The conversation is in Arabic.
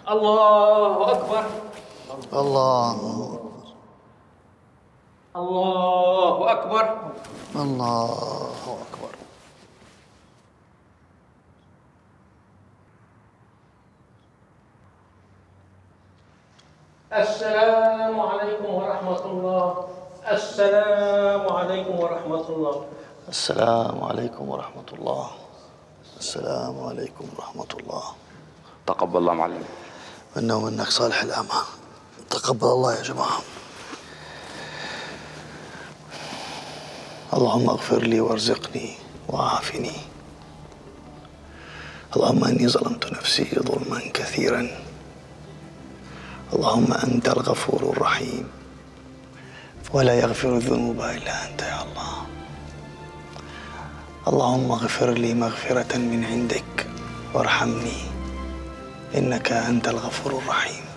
الله أكبر. الله الله أكبر. الله أكبر. السلام عليكم ورحمة الله. السلام عليكم ورحمة الله. السلام عليكم ورحمة الله. السلام عليكم ورحمة الله. تقبل الله معلم. منا ومنك صالح الأعمال. تقبل الله يا جماعة. اللهم اغفر لي وارزقني وعافني. اللهم إني ظلمت نفسي ظلما كثيرا. اللهم أنت الغفور الرحيم ولا يغفر الذنوب إلا أنت يا الله. اللهم اغفر لي مغفرة من عندك وارحمني إنك أنت الغفور الرحيم.